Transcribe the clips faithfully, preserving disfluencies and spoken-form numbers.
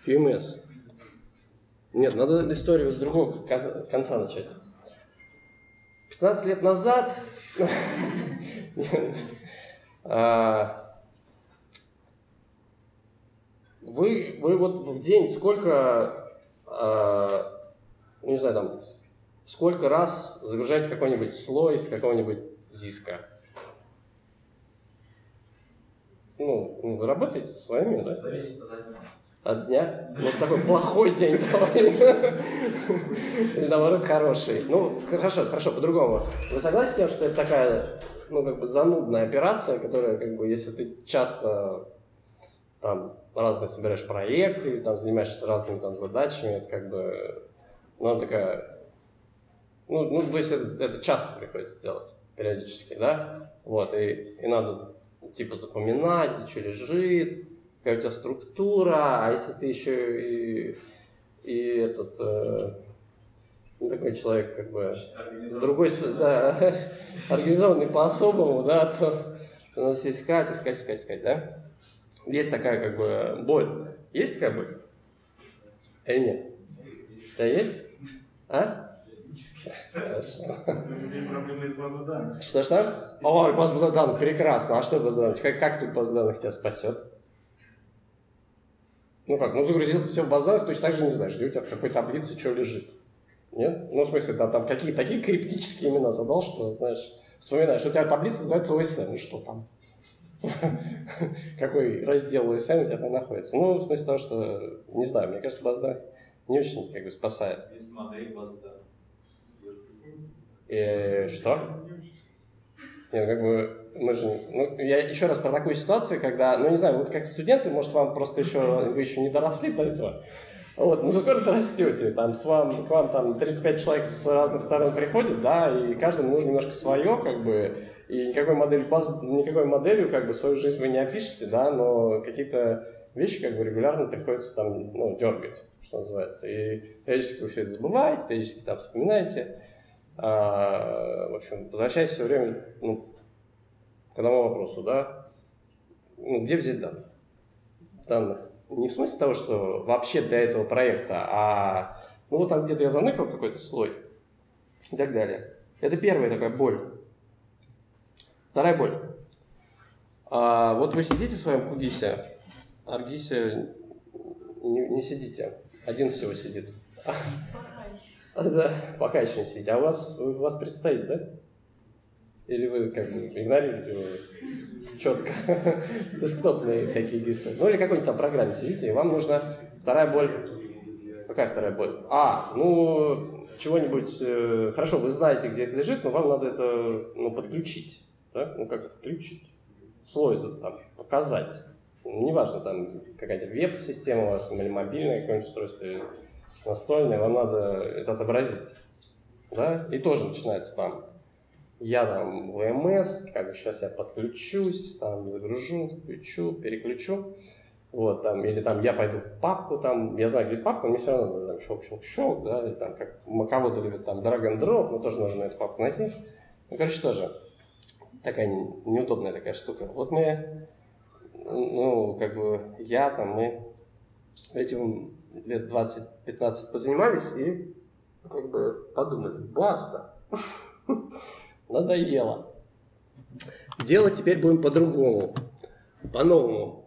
кью эм эс. Нет, надо историю с другого конца начать. пятнадцать лет назад вы, вы вот в день сколько, не знаю, там, сколько раз загружаете какой-нибудь слой с какого-нибудь диска? Ну, вы работаете своими, да? Зависит от дня. От дня? Вот такой плохой день. Или наоборот хороший. Ну, хорошо, хорошо, по-другому. Вы согласны с тем, что это такая, ну, как бы занудная операция, которая, как бы, если ты часто там разные собираешь проекты, или там занимаешься разными там задачами, это как бы, ну, она такая, ну, ну, то есть это, это часто приходится делать, периодически, да? Вот, и, и надо типа запоминать, где что лежит, какая у тебя структура, а если ты еще и, и этот, э, ну, такой человек, как бы, с другой стороны, да, организованный по-особому, да, то, то надо искать, искать, искать, искать, да? Есть такая, как бы, боль. Есть такая боль? Или нет? У тебя есть? А? Хорошо. Проблемы с базой данных. Что-что? О, база данных, прекрасно. А что база данных? Как, как тут база данных тебя спасет? Ну как, ну загрузил ты все в базу данных, точно так же не знаешь, где у тебя в какой таблице что лежит. Нет? Ну в смысле, там, там какие такие криптические имена задал, что, знаешь, вспоминаешь, что у тебя таблица называется о эс эм, и что там? Какой раздел о эс эм у тебя там находится? Ну, в смысле того, что, не знаю, мне кажется, база данных не очень, как бы, спасает. Есть модель базы данных. И что? Нет, как бы, мы же, ну, я еще раз про такую ситуацию, когда, ну, не знаю, вот как студенты, может, вам просто еще, вы еще не доросли до этого, вот, ну, скоро дорастете, там, с вам, к вам, там, тридцать пять человек с разных сторон приходят, да, и каждому нужно немножко свое, как бы, и никакой моделью, никакой моделью, как бы, свою жизнь вы не опишете, да, но какие-то вещи, как бы, регулярно приходится, там, ну, дергать, что называется, и периодически вы все это забываете, периодически, там, вспоминаете. А, в общем, возвращаясь все время, ну, к одному вопросу, да, ну, где взять данных? Данных. Не в смысле того, что вообще для этого проекта, а ну вот там где-то я заныкал какой-то слой и так далее. Это первая такая боль. Вторая боль. А, вот вы сидите в своем кудисе, а в Аргисе не, не сидите, один всего сидит. Да, пока еще не сидите. А у вас, у вас предстоит, да? Или вы как бы игнорируете его четко? Десктопные всякие дисы. Ну или какой-нибудь там программе сидите, и вам нужна вторая боль. Какая вторая боль? А, ну, чего-нибудь... Э, хорошо, вы знаете, где это лежит, но вам надо это, ну, подключить. Да? Ну, как включить? Слой тут там показать. Ну, неважно, там какая-то веб-система у вас, или мобильное какое-нибудь устройство, или настольное, вам надо это отобразить. Да? И тоже начинается там. Я там в эм эс, как бы сейчас я подключусь, там загружу, включу, переключу. Вот, там, или там я пойду в папку, там, я знаю, где папка, мне все равно надо там щелк-щелк-щелк, да, или там, как кого-то любят там drag and drop, но тоже нужно эту папку найти. Ну, короче, тоже такая не, неудобная такая штука. Вот мы, ну, как бы, я там, мы этим лет двадцать-пятнадцать позанимались и, как бы, подумали, баста, надоело. Делать теперь будем по-другому, по-новому.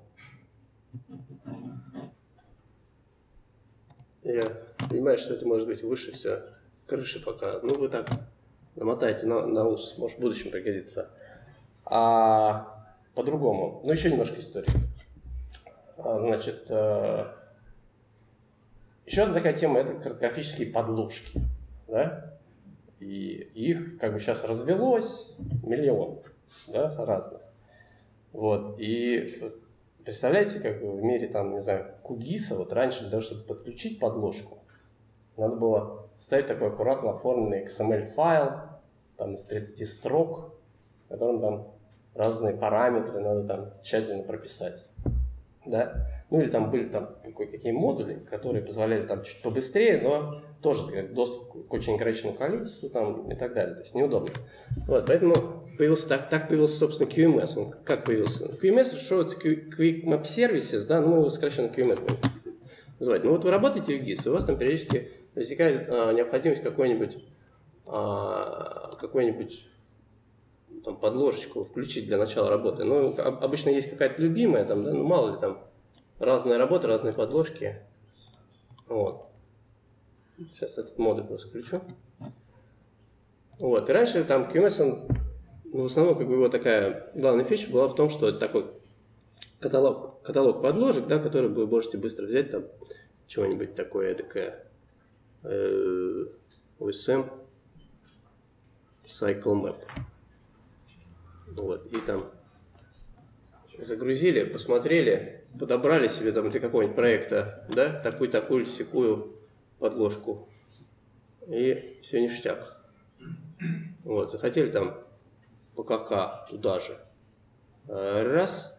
Я понимаю, что это может быть выше все крыши пока. Ну, вы так намотаете на, на ус, может в будущем пригодится. А по-другому. Ну, еще немножко истории. А, значит, э, еще одна такая тема – это картографические подложки. Да? И их как бы сейчас развелось миллион, да, разных. Вот. И представляете, как бы в мире там, не знаю, кугиса, вот раньше для того, чтобы подключить подложку, надо было ставить такой аккуратно оформленный икс эм эль-файл, там из тридцати строк, в котором там разные параметры надо там тщательно прописать. Да? Ну или там были там кое-какие модули, которые позволяли там чуть побыстрее, но тоже как доступ к очень ограниченному количеству там, и так далее. То есть неудобно. Вот, поэтому появился, так, так появился, собственно, кью эм эс. Он как появился? кью эм эс расшифровывается Quick Map Services, да, ну мы его сокращенно кью эм эс. звать. Ну вот вы работаете в ГИС, и у вас там периодически возникает а, необходимость какой-нибудь а, какой-нибудь там подложечку включить для начала работы. Ну, обычно есть какая-то любимая, там, да, ну мало ли там разные работы, разные подложки. Вот. Сейчас этот модуль просто включу. Вот. И раньше там кью эм эс, он, ну, в основном, как бы его такая главная фича была в том, что это такой каталог, каталог подложек, да, который вы можете быстро взять там чего-нибудь такое эдакое э, о эс эм Cycle Map. Вот. И там загрузили, посмотрели, подобрали себе там для какого-нибудь проекта, да, такую-такую секую подложку. И все ништяк. Вот, захотели там по ка-ка туда же. Раз.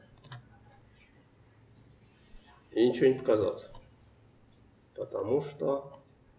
И ничего не показалось. Потому что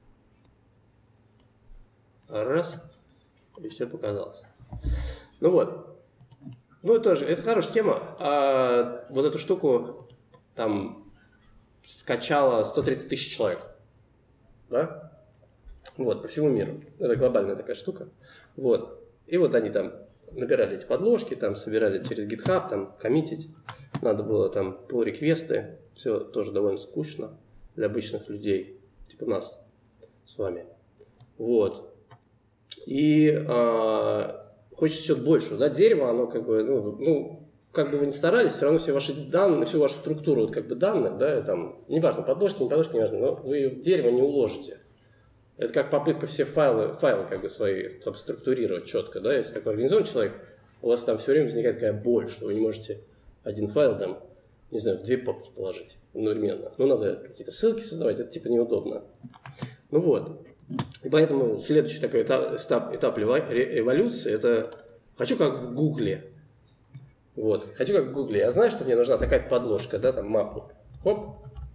раз. И все показалось. Ну вот. Ну, тоже, это хорошая тема. А вот эту штуку там скачало сто тридцать тысяч человек. Да? Вот, по всему миру. Это глобальная такая штука. Вот. И вот они там набирали эти подложки, там собирали через GitHub, там коммитить. Надо было там pull-реквесты. Все тоже довольно скучно для обычных людей, типа нас с вами. Вот. И а, хочется чего-то большего. Да? Дерево, оно как бы, ну, ну, как бы вы ни старались, все равно все ваши данные, всю вашу структуру вот, как бы данных, да, там, неважно, подложки, не подложки, неважно, но вы в дерево не уложите. Это как попытка все файлы, файлы как бы свои там, структурировать четко, да, если такой организованный человек, у вас там все время возникает такая боль, что вы не можете один файл там, не знаю, в две папки положить одновременно. Ну, надо какие-то ссылки создавать, это типа неудобно. Ну вот. И поэтому следующий такой этап, этап, этап эволюции, это хочу как в Гугле. Вот. Хочу как в Гугле. Я знаю, что мне нужна такая подложка, да, там мапник. Хоп.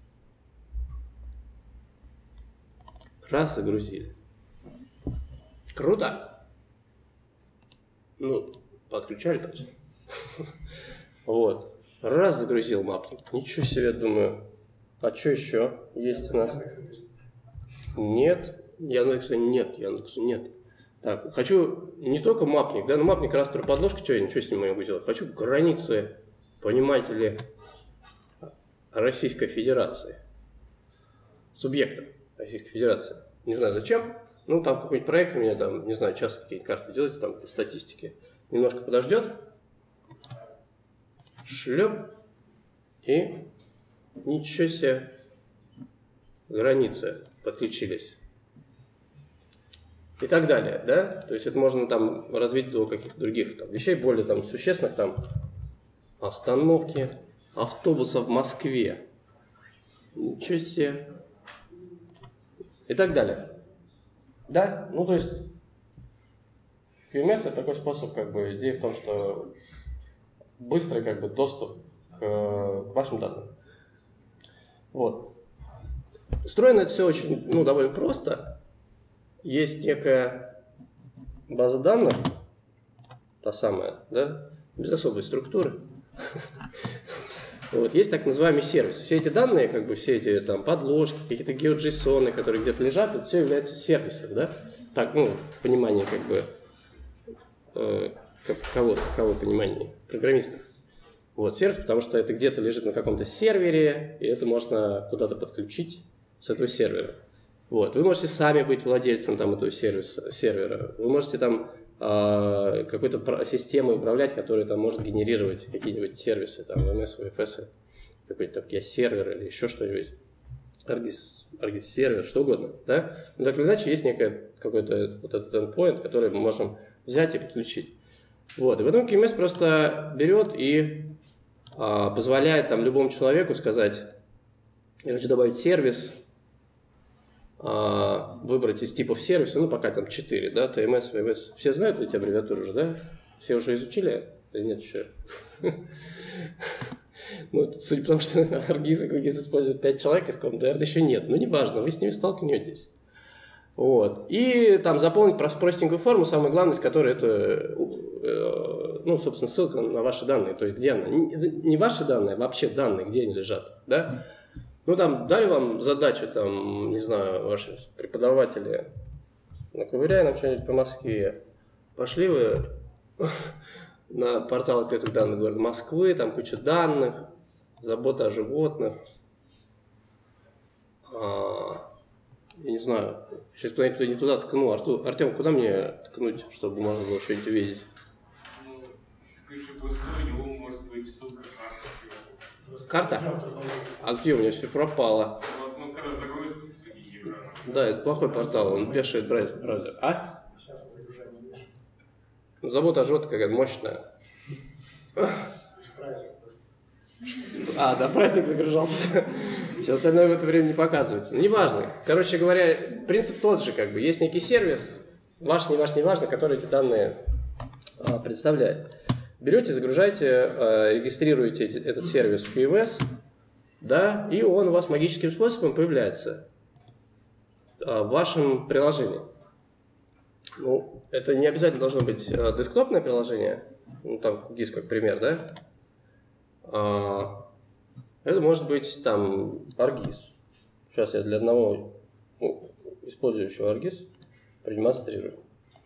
Раз, загрузили. Круто. Ну, подключали там все. Вот. Раз, загрузил мапник. Ничего себе, думаю. А что еще есть у нас? Нет. Яндекса нет. Яндексу нет. Так, хочу не только мапник, да, но мапник, растер, подложка, что я ничего с ним могу сделать. Хочу границы, понимаете ли, Российской Федерации. Субъекта Российской Федерации. Не знаю зачем. Ну, там какой-нибудь проект у меня, там, не знаю, часто какие-нибудь карты делаются, там, для статистики. Немножко подождет. Шлеп. И ничего себе. Границы подключились. И так далее, да? То есть это можно там развить до каких-то других там, вещей, более там существенных, там, остановки автобусов в Москве. Ничего себе. И так далее. Да? Ну, то есть кью эм эс это такой способ, как бы, идея в том, что быстрый, как бы, доступ к, к вашим данным. Вот. Устроено это все очень, ну, довольно просто. Есть некая база данных, та самая, да, без особой структуры. Вот, есть так называемый сервис. Все эти данные, как бы все эти там подложки, какие-то геоджейсоны, которые где-то лежат, это все является сервисом, да? Так, ну, понимание как бы э, кого-то, кого понимание программистов. Вот, сервис, потому что это где-то лежит на каком-то сервере, и это можно куда-то подключить с этого сервера. Вот. Вы можете сами быть владельцем там, этого сервиса, сервера. Вы можете там э, какой-то системой управлять, которая там может генерировать какие-нибудь сервисы, там, эм эс, ви эф эс, какой-то там сервер или еще что-нибудь, Argis, Argis сервер, что угодно. Да? Но так или иначе есть некий какой-то вот этот endpoint, который мы можем взять и подключить. Вот. И потом кью эм эс просто берет и э, позволяет там, любому человеку сказать, я хочу добавить сервис, выбрать из типов сервиса, ну пока там четыре, да, ти эм эс, ви эм эс. Все знают эти аббревиатуры уже, да? Все уже изучили? Или нет еще? Ну, судя по тому, что Argis и Qgis используют пять человек, из ком, наверное, еще нет. Но неважно, вы с ними столкнетесь. Вот. И там заполнить простенькую форму, самое главное, с которой это, ну, собственно, ссылка на ваши данные. То есть, где она? Не ваши данные, а вообще данные, где они лежат, да? Ну, там, дали вам задачу, там, не знаю, ваши преподаватели, наковыряй нам что-нибудь по Москве. Пошли вы на портал открытых данных города Москвы, там куча данных, забота о животных. А, я не знаю, сейчас куда-нибудь не туда ткну. Артур, Артем, куда мне ткнуть, чтобы можно было что-нибудь увидеть? Ну, пиши пустой, у него может быть ссылка Карта? карта. А где у меня все пропало? Вот, ну, когда загрузится, посреди экрана. Да, это плохой портал, он бешает браузер. А? Сейчас он загружается, видишь? Забота о животных какая-то мощная. Праздник просто. А, да, праздник загружался. Все остальное в это время не показывается. Ну, неважно. Короче говоря, принцип тот же, как бы. Есть некий сервис, ваш, не ваш, не важно, который эти данные а, представляет. Берете, загружаете, а, регистрируете эти, этот сервис в кью эм эс, да, и он у вас магическим способом появляется а, в вашем приложении. Ну, это не обязательно должно быть а, десктопное приложение, ну, там, гис как пример, да. А, это может быть там аргис. Сейчас я для одного, ну, использующего аргис продемонстрирую.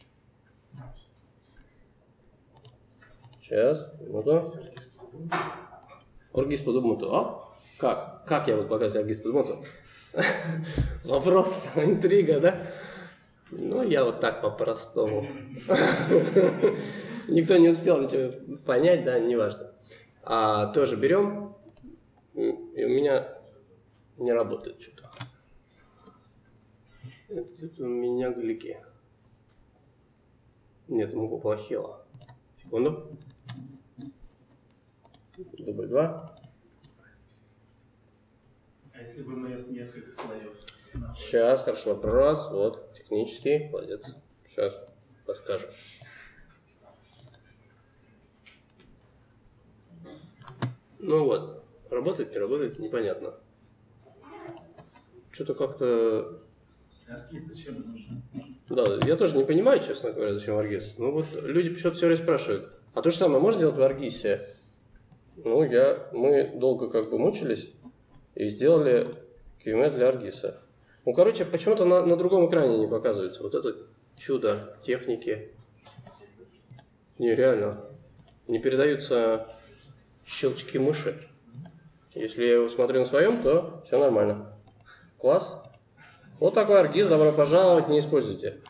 Сейчас, минуту. Аргис под Ubuntu. А? Как? Как я вот показываю аргис под Ubuntu? Вопрос, интрига, да? Ну, я вот так по-простому. Никто не успел ничего понять, да, неважно. А тоже берем, и у меня не работает что-то. Это у меня глики. Нет, ему поплохело. Секунду. Дубль два. А если в эм эс несколько слоев? Сейчас, хорошо, вопрос. Вот, технический, молодец. Сейчас расскажу. Ну вот, работает, не работает, непонятно. Что-то как-то... Аргиз зачем нужно? Да, я тоже не понимаю, честно говоря, зачем аргиз. Ну вот люди почему-то все время спрашивают, а то же самое можно делать в аргисе? Ну, я, мы долго как бы мучились и сделали кью эм эс для аргиса. Ну, короче, почему-то на, на другом экране не показывается. Вот это чудо техники. Не, реально. Не передаются щелчки мыши. Если я его смотрю на своем, то все нормально. Класс. Вот такой аргиз, добро пожаловать, не используйте.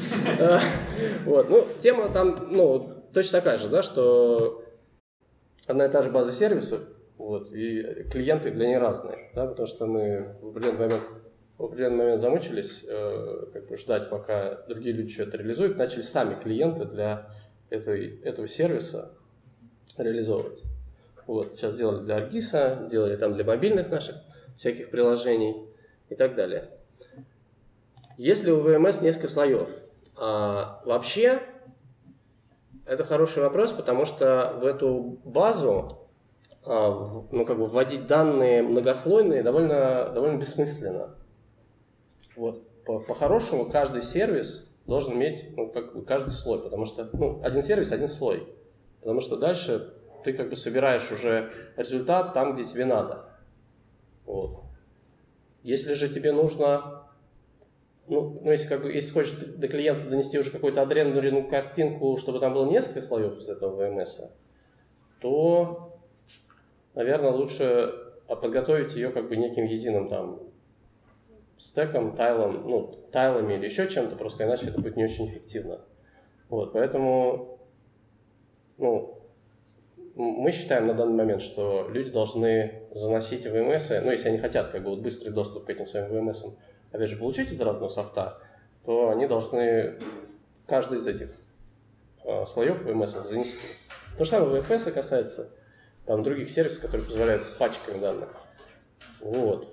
Вот, ну, тема там, ну, точно такая же, да, что одна и та же база сервисов, вот, и клиенты для нее разные, да, потому что мы в определенный момент, в определенный момент замучились, э, как бы ждать, пока другие люди что-то реализуют, начали сами клиенты для этой, этого сервиса реализовывать. Вот, сейчас сделали для аргиса, сделали там для мобильных наших всяких приложений и так далее. Если у ви эм эс несколько слоев, а, вообще это хороший вопрос, потому что в эту базу а, в, ну, как бы вводить данные многослойные довольно, довольно бессмысленно. Вот, по, по-хорошему каждый сервис должен иметь, ну, как бы каждый слой, потому что, ну, один сервис, один слой, потому что дальше ты как бы собираешь уже результат там, где тебе надо. Вот. Если же тебе нужно, ну, ну если, как бы, если хочешь до клиента донести уже какую-то отрендеренную картинку, чтобы там было несколько слоев из этого ви эм эс, то, наверное, лучше подготовить ее как бы неким единым там стеком, тайлом, ну, тайлами или еще чем-то, просто иначе это будет не очень эффективно. Вот, поэтому, ну, мы считаем на данный момент, что люди должны заносить ви эм эс, ну, если они хотят как бы вот быстрый доступ к этим своим ви эм эс, опять же, получить из разного софта, то они должны каждый из этих э, слоев ви эм эс занести. То же самое ви эф эс касается, там других сервисов, которые позволяют пачками данных. Вот.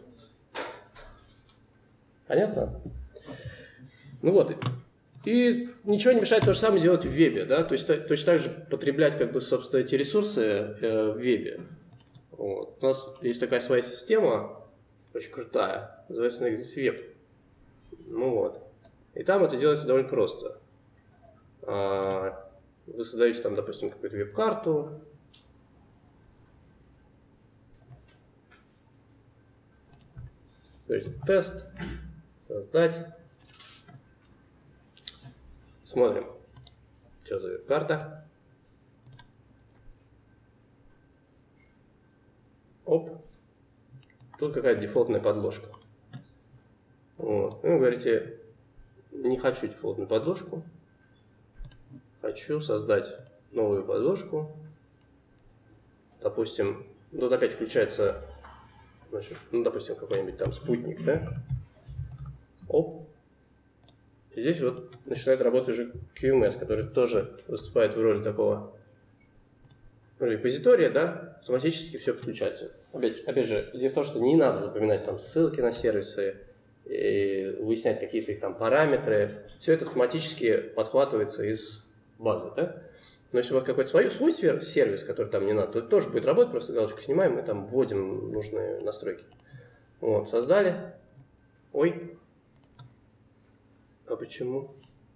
Понятно? Ну вот. И ничего не мешает то же самое делать в вебе, да, то есть точно так же потреблять, как бы, собственно, эти ресурсы э, в вебе. Вот. У нас есть такая своя система, очень крутая, называется Nexus Web. Ну вот. И там это делается довольно просто. А, вы создаете там, допустим, какую-то веб-карту. Говорите тест, создать. Смотрим, что за карта. Оп. Тут какая-то дефолтная подложка. Вот. И вы говорите, не хочу дефолтную подложку. Хочу создать новую подложку. Допустим, тут опять включается, значит, ну, допустим, какой-нибудь там спутник, да? Оп. И здесь вот начинает работать уже кью эм эс, который тоже выступает в роли такого репозитория, да? Автоматически все подключается. Опять, опять же, идея в том, что не надо запоминать там ссылки на сервисы, и выяснять какие-то их там параметры. Все это автоматически подхватывается из базы, да? Но если у вас какой-то свой, свой сервис, который там не надо, то это тоже будет работать, просто галочку снимаем и там вводим нужные настройки. Вот, создали. Ой. А почему?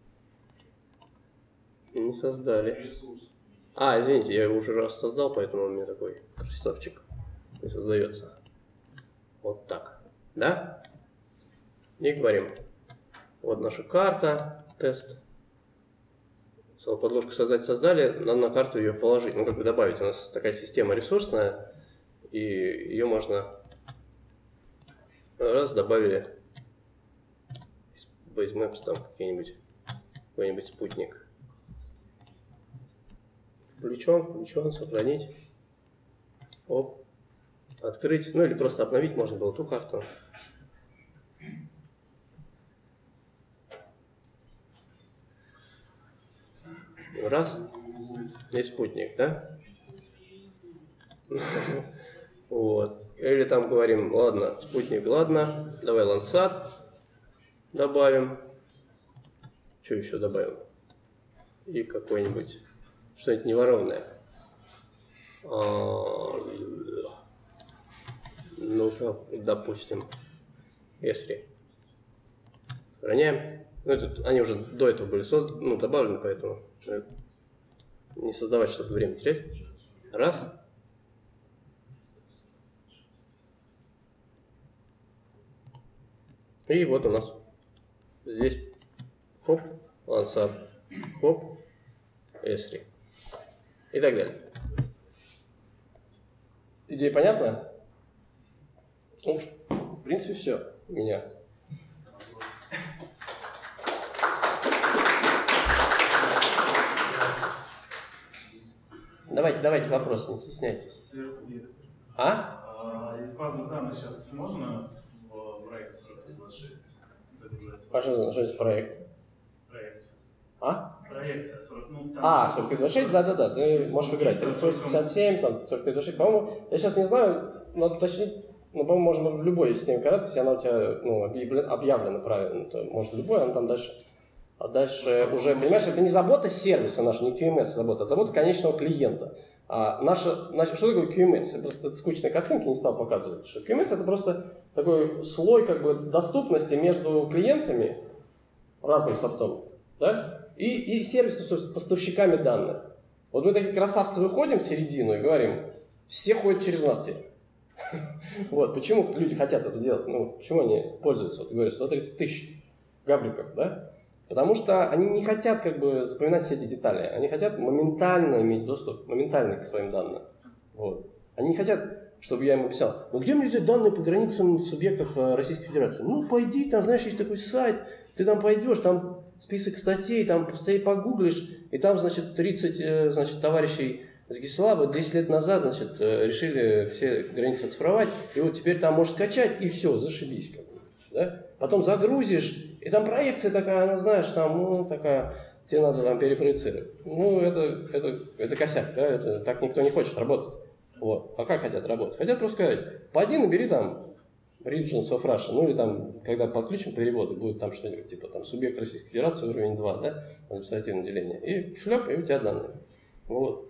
Не создали. Ресурс. А, извините, я его уже раз создал, поэтому у меня такой красавчик не создается. Вот так. Да? И говорим. Вот наша карта, тест. Подложку создать создали, надо на карту ее положить. Ну, как бы добавить. У нас такая система ресурсная, и ее можно раз добавили из Base Maps там какой-нибудь какой-нибудь спутник. Включен, включен, сохранить. Оп. Открыть. Ну или просто обновить можно было ту карту. Раз. Есть спутник, да? Вот. Или там говорим, ладно, спутник, ладно, давай Landsat добавим. Что еще добавим? И какой-нибудь, что-нибудь неворованное. А, ну-ка, допустим, эс-три. Сохраняем. Ну, это, они уже до этого были созданы, ну, добавлены, поэтому не создавать, чтобы время терять. Раз. И вот у нас здесь хоп, Landsat, хоп, эс-три. И так далее. Идея понятна? Ну, в принципе, все у меня. Давайте, давайте вопросы, не стесняйтесь. Сверху вектор. А? А из базы данных сейчас можно в проект сорок три двадцать шесть загружаться? Пожалуйста, что это проект? Проект. А? Проекция сорок, ну, там А, сорок три двадцать шесть, да-да-да, ты можешь выбирать тридцать восемь пятьдесят семь, там, сорок три двадцать шесть, по-моему, я сейчас не знаю, надо уточнить, но, по-моему, можно в любой системе координат, если она у тебя, ну, объявлена, объявлена правильно, то можно любой, она там дальше. А дальше уже, понимаешь, это не забота сервиса наша, не кью эм эс забота, а забота конечного клиента. А наша, наша, что такое кью эм эс? Я просто скучные картинки не стал показывать. Что кью эм эс это просто такой слой как бы доступности между клиентами, разным софтом, да, и, и сервисом, поставщиками данных. Вот мы такие красавцы выходим в середину и говорим, все ходят через нас теперь. Вот, почему люди хотят это делать? Ну, почему они пользуются? Вот, говорят, сто тридцать тысяч гавриков, да? Потому что они не хотят как бы запоминать все эти детали. Они хотят моментально иметь доступ, моментально к своим данным. Вот. Они не хотят, чтобы я им объяснял, ну где мне взять данные по границам субъектов Российской Федерации? Ну пойди, там, знаешь, есть такой сайт, ты там пойдешь, там список статей, там постоянно погуглишь, и там, значит, тридцать, значит, товарищей с Гислаба десять лет назад, значит, решили все границы оцифровать, и вот теперь там можешь скачать, и все, зашибись. Да? Потом загрузишь, и там проекция такая, она, знаешь, там, ну, такая, тебе надо там перепроецировать. Ну, это, это, это косяк, да, это, так никто не хочет работать. Вот. А как хотят работать? Хотят просто сказать, пойди набери там Regions of Russia, ну, или там, когда подключим переводы, будет там что-нибудь, типа там субъект Российской Федерации, уровень два, да, административное деление, и шляп, и у тебя данные. Вот.